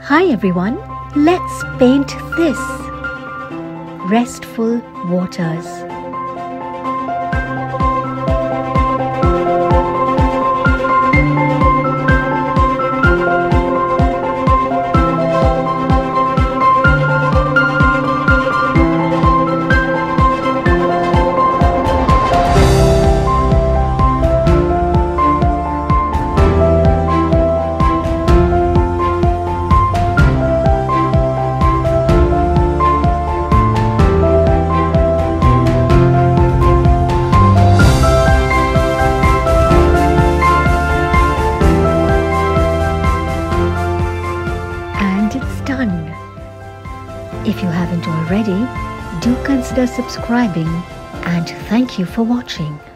Hi everyone, let's paint this. Restful Waters. It's done. If you haven't already, do consider subscribing and thank you for watching.